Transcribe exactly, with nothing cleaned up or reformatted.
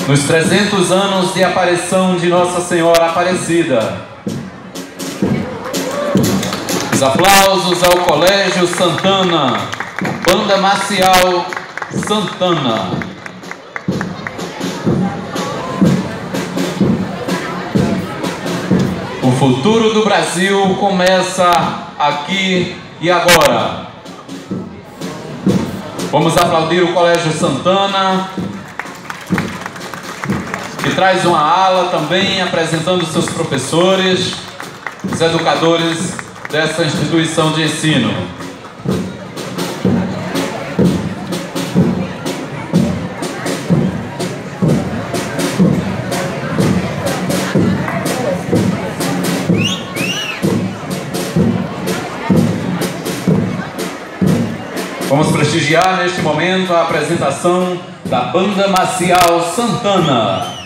Nos trezentos anos de aparição de Nossa Senhora Aparecida. Os aplausos ao Colégio Santana, Banda Marcial Santana. O futuro do Brasil começa aqui e agora. Vamos aplaudir o Colégio Santana, que traz uma ala também apresentando seus professores, os educadores dessa instituição de ensino. Vamos prestigiar neste momento a apresentação da Banda Marcial Santana.